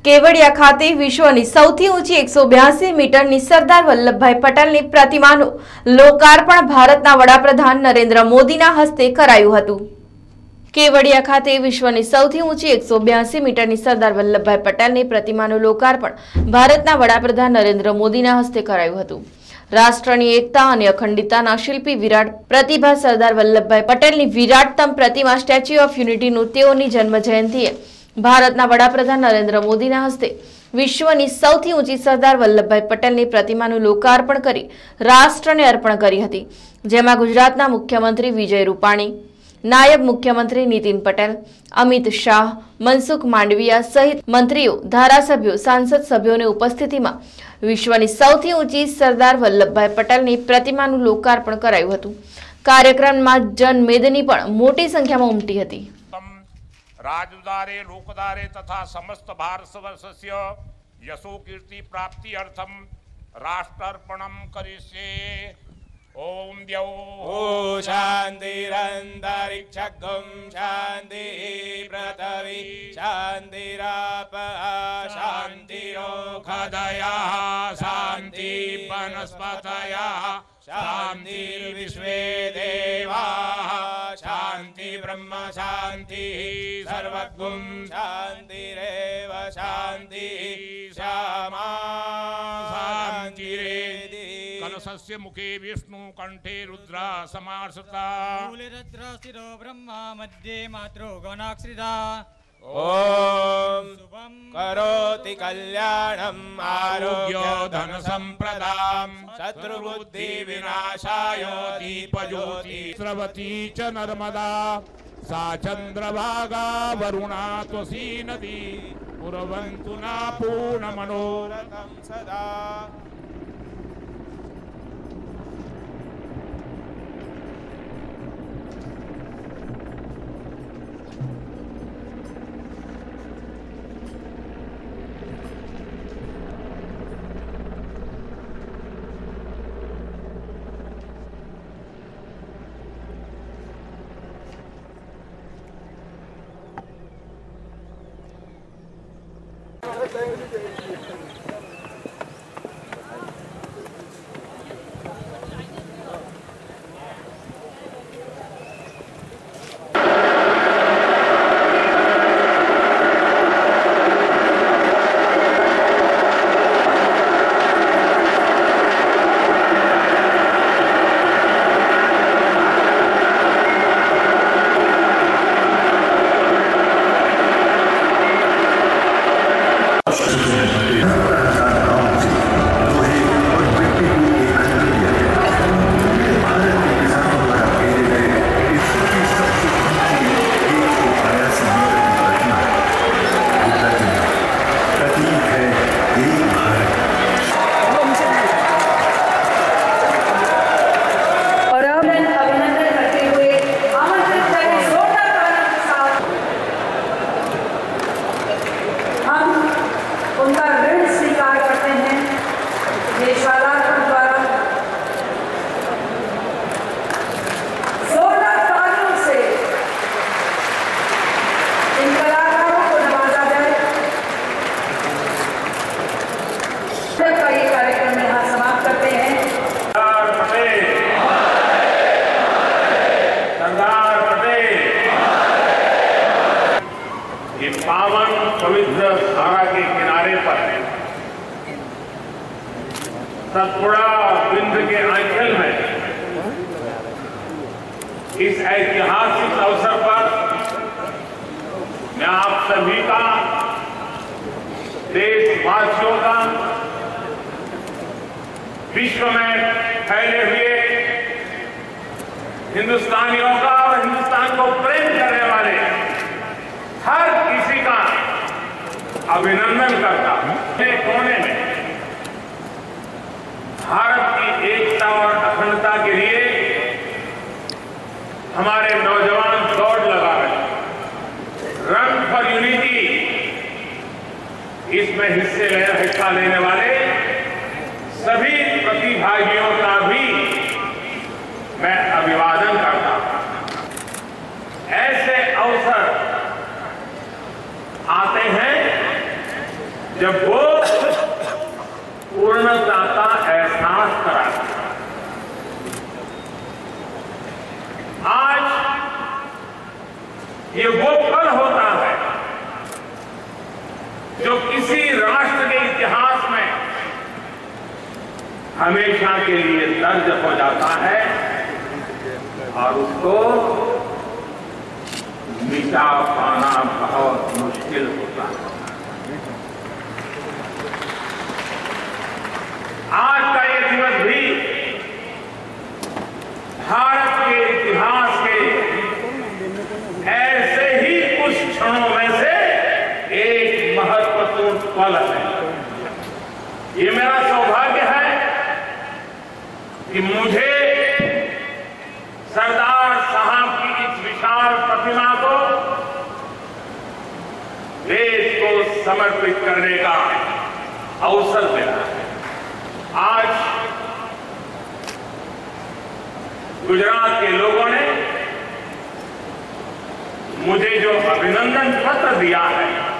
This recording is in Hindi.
કેવડિયા ખાતે વિશ્વની સૌથી ઊંચી 182 મીટરની સરદાર વલ્લભભાઈ પટેલની પ્રતિમાનું લોકાર્પણ ભારતના વડાપ્રધાન નરેન્દ્ર મોદીના હસ્તે કરાયું હતું। કેવડિયા ખાતે વિશ્વની સૌથી ઊંચી 182 મીટરની સરદાર વલ્લભભાઈ પટેલની પ્રતિમાનું લોકાર્પણ ભારતના વડાપ્રધાન નરેન્દ્ર મોદીના હસ્તે કરાયું હતું। રાષ્ટ્રની એકતા અને અખંડિતતાના શિલ્પી વિરાટ પ્રતિભા સરદાર વલ્લભભાઈ પટેલની વિરાટતમ પ્રતિમા સ્ટેચ્યુ ઓફ યુનિટીનું તેઓની જન્મ જયંતિએ ભારતના વડાપ્રધાન નરેન્દ્ર મોદીના હસ્તે વિશ્વની સૌથી ઊંચી સરદાર વલ્લભભાઈ પટેલની પ્રતિમાનું લોકાર્પણ કરી રાષ્ટ્રને અર્પણ કરી હતી, જેમાં ગુજરાતના મુખ્યમંત્રી વિજય રૂપાણી, નાયબ મુખ્યમંત્રી નીતિન પટેલ, અમિત શાહ, મનસુખ માંડવિયા સહિત મંત્રીઓ, ધારાસભ્યો, સાંસદ સભ્યોની ઉપસ્થિતિમાં વિશ્વની સૌથી ઊંચી સરદાર વલ્લભભાઈ પટેલની પ્રતિમાનું લોકાર્પણ કરાયું હતું। કાર્યક્રમમાં જનમેદની પણ મોટી સંખ્યામાં ઉમટી હતી। राजदारे लोकदारे तथा समस्त भारतवर्षस्य यशो कीर्ति प्राप्ति अर्थम राष्ट्रार्पणम करिष्ये। ओम द्यौ शान्तिरन्तरिक्षगं शान्ति पृथिवी शान्तिराप शान्तिरोषधयः शान्ति वनस्पतयः शान्तिर्विश्वे देवाः शान्ति ब्रह्म शान्ति सर्वगुं शान्तिरेव शान्ति श्यामा शान्तिरेति। कलशस्य मुखे विष्णु कंठे रुद्रा समाश्रिता मूले रुद्रस्थिरो ब्रह्मा मध्ये मात्रो गणाश्रिता। ओम करोति कल्याणम् आरोग्य धन संप्रदां शत्रुबुद्धि विनाशाय दीपज्योति स्रवती च नर्मदा सा चंद्रभागा वरुणा त्वसी नदी पुरवन्तु न पूर्ण मनोरथं सदा। पावन पवित्र धारा के किनारे पर सतपुड़ा बिंद के आंचल में इस ऐतिहासिक अवसर पर मैं आप सभी का, देशवासियों का, विश्व में फैले हुए हिंदुस्तानियों का और हिंदुस्तान को प्रेम करने वाले हर किसी का अभिनंदन करता हूं। कोने में भारत की एकता और अखंडता के लिए हमारे नौजवान दौड़ लगा रहे हैं। रन फॉर यूनिटी, इसमें हिस्सा लेने वाले सभी प्रतिभागियों का भी मैं अभिवादन करता हूं। ऐसे अवसर आते हैं जब वो पूर्णता का एहसास कराता है। आज ये वो पल होता है जो किसी राष्ट्र के इतिहास में हमेशा के लिए दर्ज हो जाता है और उसको मिटा पाना बहुत मुश्किल होता है। आज का ये दिवस भी भारत के इतिहास के ऐसे ही कुछ क्षणों में से एक महत्वपूर्ण पल है। ये मेरा सौभाग्य है कि मुझे सरदार साहब की इस विशाल प्रतिमा को देश को समर्पित करने का अवसर मिला है। आज गुजरात के लोगों ने मुझे जो अभिनंदन पत्र दिया है